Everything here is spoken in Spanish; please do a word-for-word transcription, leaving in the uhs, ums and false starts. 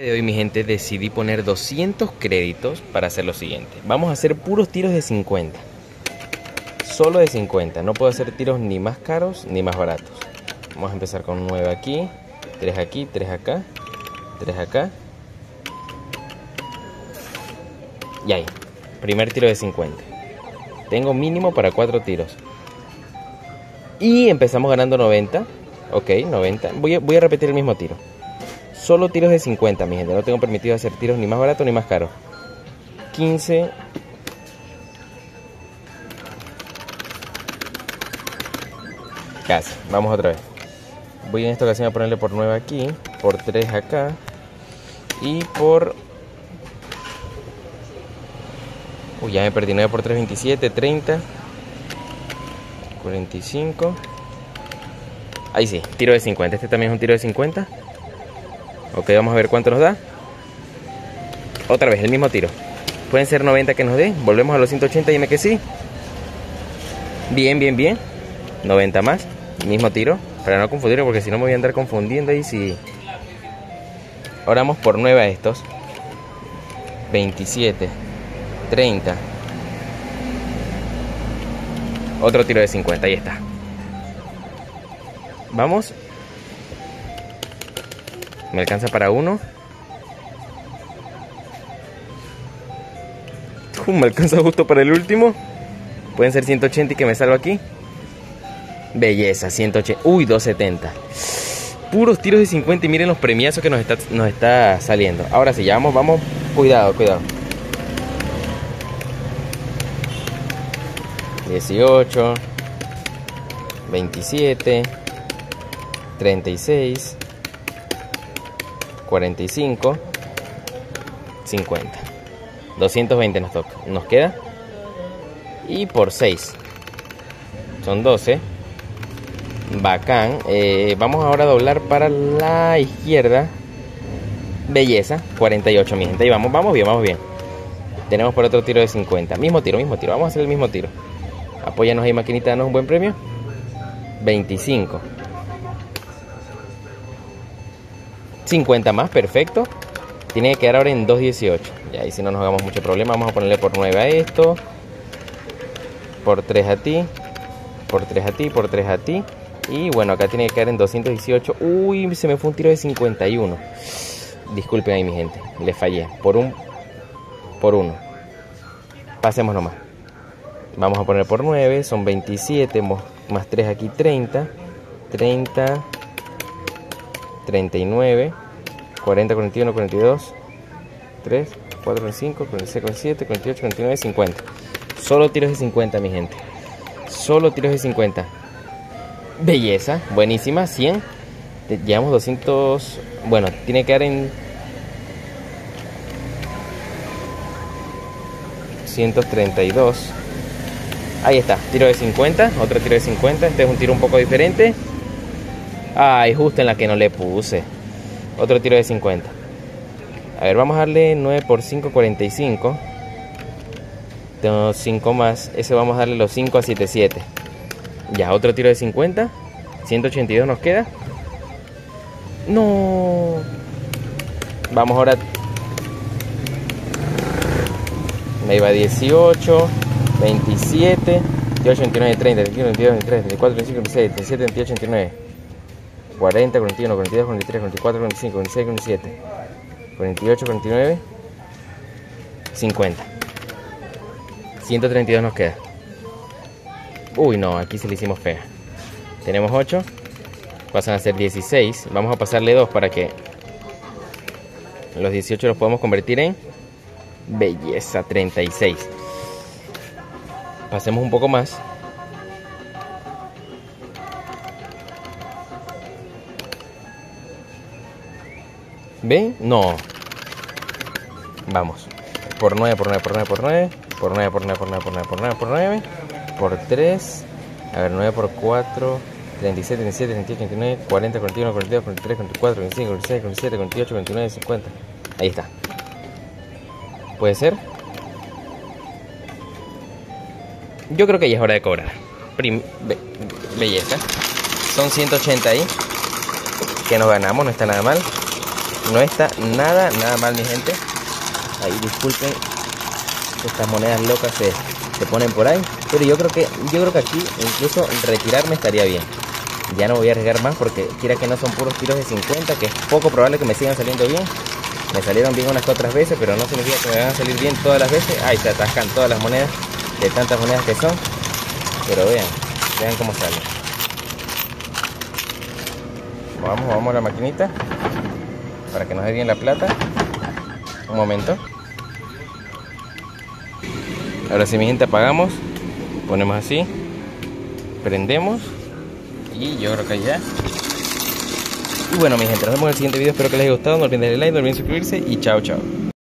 De hoy, mi gente, decidí poner doscientos créditos para hacer lo siguiente. Vamos a hacer puros tiros de cincuenta. Solo de cincuenta. No puedo hacer tiros ni más caros ni más baratos. Vamos a empezar con nueve aquí, tres aquí, tres acá, tres acá. Y ahí. Primer tiro de cincuenta. Tengo mínimo para cuatro tiros. Y empezamos ganando noventa. Ok, noventa. Voy a, voy a repetir el mismo tiro. Solo tiros de cincuenta, mi gente. No tengo permitido hacer tiros ni más baratos ni más caros. quince. Casi. Vamos otra vez. Voy en esta ocasión a ponerle por nueve aquí. Por tres acá. Y por... Uy, ya me perdí. nueve por tres, veintisiete, treinta. cuarenta y cinco. Ahí sí, tiro de cincuenta. Este también es un tiro de cincuenta. Ok, vamos a ver cuánto nos da. Otra vez, el mismo tiro. Pueden ser noventa que nos dé. Volvemos a los ciento ochenta, dime que sí. Bien, bien, bien. noventa más. Mismo tiro. Para no confundirme, porque si no me voy a andar confundiendo ahí. Si... Ahora vamos por nueve a estos. veintisiete. treinta. Otro tiro de cincuenta, ahí está. Vamos. Me alcanza para uno. Uh, me alcanza justo para el último. Pueden ser ciento ochenta y que me salgo aquí. Belleza, ciento ochenta. Uy, doscientos setenta. Puros tiros de cincuenta y miren los premiazos que nos está, nos está saliendo. Ahora sí, ya vamos, vamos. Cuidado, cuidado. dieciocho. veintisiete. treinta y seis. cuarenta y cinco. cincuenta. doscientos veinte nos toca. Nos queda. Y por seis. Son doce. Bacán. Eh, vamos ahora a doblar para la izquierda. Belleza. cuarenta y ocho, mi gente. Ahí vamos, vamos bien, vamos bien. Tenemos por otro tiro de cincuenta. Mismo tiro, mismo tiro. Vamos a hacer el mismo tiro. Apóyanos ahí, maquinita, danos un buen premio. veinticinco. cincuenta más, perfecto. Tiene que quedar ahora en dos dieciocho. Y ahí si no nos hagamos mucho problema. Vamos a ponerle por nueve a esto. Por tres a ti. Por tres a ti, por tres a ti. Y bueno, acá tiene que quedar en doscientos dieciocho. Uy, se me fue un tiro de cincuenta y uno. Disculpen ahí, mi gente. Le fallé. Por un... Por uno. Pasemos nomás. Vamos a poner por nueve. Son veintisiete. Más tres aquí, treinta. treinta. treinta y nueve. cuarenta, cuarenta y uno, cuarenta y dos. tres, cuatro, cinco, cuarenta y seis, cuarenta y siete, cuarenta y ocho, cuarenta y nueve, cincuenta. Solo tiros de cincuenta, mi gente. Solo tiros de cincuenta. Belleza, buenísima, cien. Llevamos doscientos. Bueno, tiene que quedar en ciento treinta y dos. Ahí está, tiro de cincuenta. Otro tiro de cincuenta. Este es un tiro un poco diferente. Ay, justo en la que no le puse. Otro tiro de cincuenta. A ver, vamos a darle nueve por cinco, cuarenta y cinco. Tengo cinco más. Ese vamos a darle los cinco a setenta y siete. Ya, otro tiro de cincuenta. ciento ochenta y dos nos queda. No. Vamos ahora. Me iba dieciocho, veintisiete, veintiocho, veintinueve, treinta, veintiuno, veintidós, veintitrés, veinticuatro, veinticinco, veintiséis, veintisiete, veintiocho, veintinueve. cuarenta, cuarenta y uno, cuarenta y dos, cuarenta y tres, cuarenta y cuatro, cuarenta y cinco, cuarenta y seis, cuarenta y siete, cuarenta y ocho, cuarenta y nueve, cincuenta. ciento treinta y dos nos queda. Uy, no, aquí se le hicimos fea. Tenemos ocho. Pasan a ser dieciséis. Vamos a pasarle dos para que los dieciocho los podamos convertir en belleza, treinta y seis. Pasemos un poco más. ¿Ven? No. Vamos. Por nueve, por nueve, por nueve, por nueve. Por nueve, por nueve, por nueve, por nueve, por nueve, por nueve. Por tres. A ver, nueve por cuatro. treinta y siete, treinta y siete, treinta y ocho, treinta y nueve, cuarenta, cuarenta y uno, cuarenta y dos, cuarenta y tres, cuarenta y cuatro, cuarenta y cinco, cuarenta y seis, cuarenta y siete, cuarenta y ocho, cuarenta y nueve, cincuenta. Ahí está. ¿Puede ser? Yo creo que ya es hora de cobrar. Prim be belleza. Son ciento ochenta ahí. Que nos ganamos, no está nada mal. No está nada, nada mal, mi gente. Ahí disculpen, estas monedas locas se, se ponen por ahí. Pero yo creo que yo creo que aquí incluso retirarme estaría bien. Ya no voy a arriesgar más porque quiera que no son puros tiros de cincuenta, que es poco probable que me sigan saliendo bien. Me salieron bien unas otras veces, pero no significa que me van a salir bien todas las veces. Ahí se atascan todas las monedas, de tantas monedas que son. Pero vean, vean cómo sale. Vamos, vamos a la maquinita para que nos dé bien la plata. Un momento. Ahora sí, mi gente, apagamos, ponemos así, prendemos y yo creo que ya. Y bueno, mi gente, nos vemos en el siguiente video. Espero que les haya gustado. No olviden darle like, no olviden suscribirse y chao, chao.